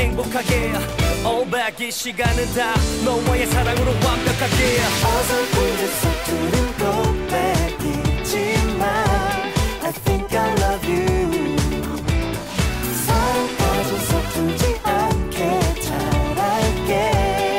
행복하게 All back 이 시간은 다 너와의 사랑으로 완벽하게 어설픈 서투른 고백이지만 I think I love you 사랑까지 서투지 않게 잘할게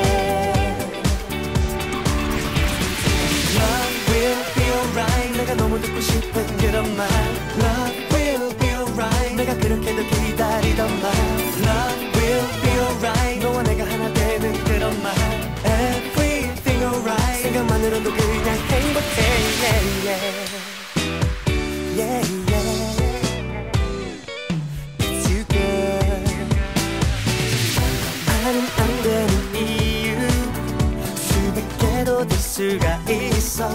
Love will be alright 내가 너무 듣고 싶은 그런 말 Love will be alright 내가 그렇게도 기다리던 말 Love will be alright 너와 내가 하나 되는 그런 말 Everything alright 생각만으로도 그냥 행복해 yeah, yeah. Yeah, yeah. It's you girl 나는 안 되는 이유 수백 개도 될 수가 있어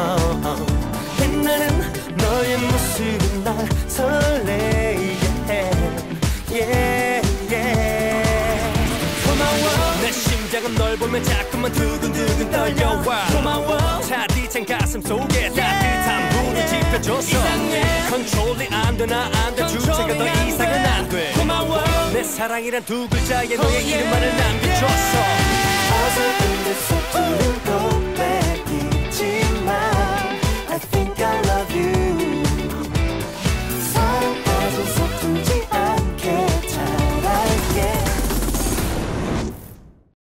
나는 너의 모습은 날 설레게 해 yeah, yeah. 고마워 내 심장은 널 보면 자꾸만 두근두근 떨려와 고마워 차디찬 가슴 속에 따뜻한 불을 지펴줘서 컨트롤이 안 돼 나 안 돼 주체가 더 이상은 안 돼 고마워 내 사랑이란 두 글자에 너의 이름만을 남겨줬어 어설픈 듯 서투른 고